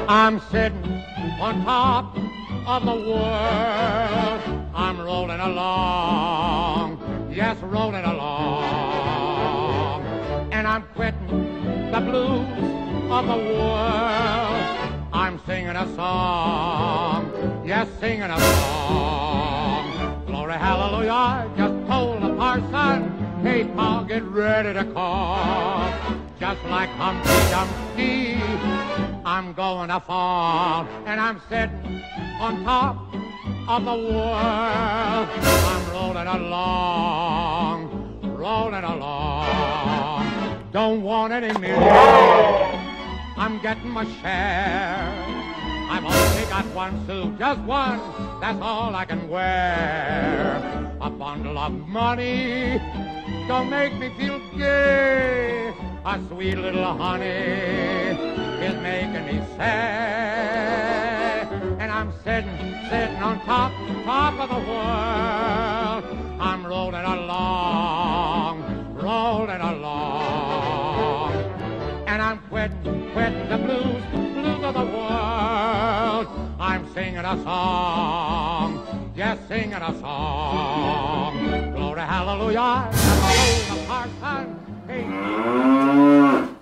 I'm sitting on top of the world. I'm rolling along, yes, rolling along. And I'm quitting the blues of the world. I'm singing a song, yes, singing a song. Glory, hallelujah, I just told the parson, hey, Pa, get ready to call. Just like Humpty Dumpty, I'm going to fall. And I'm sitting on top of the world. I'm rolling along, rolling along. Don't want any millions, I'm getting my share. I've only got one suit, just one, that's all I can wear. A bundle of money don't make me feel gay. A sweet little honey is making me sad. And I'm sitting on top of the world. I'm rolling along, rolling along. And I'm quitting the blues of the world. I'm singing a song, yes, singing a song. Glory, hallelujah, the parson, hey.